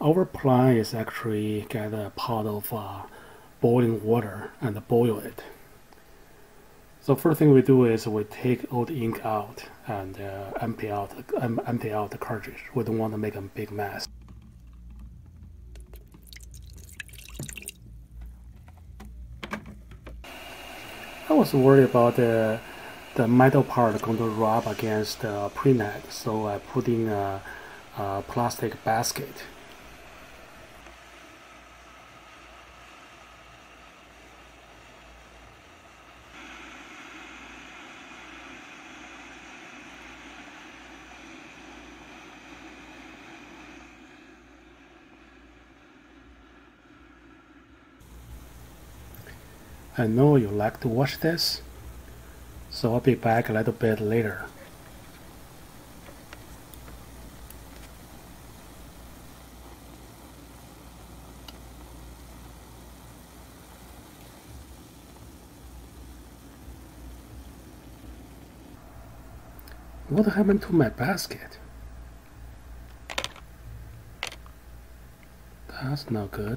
Our plan is actually get a pot of boiling water and boil it. So first thing we do is we take all the ink out and empty out the cartridge. We don't want to make a big mess. I was worried about the metal part going to rub against the printhead, so I put in a plastic basket. I know you like to watch this, so I'll be back a little bit later. What happened to my basket? That's not good.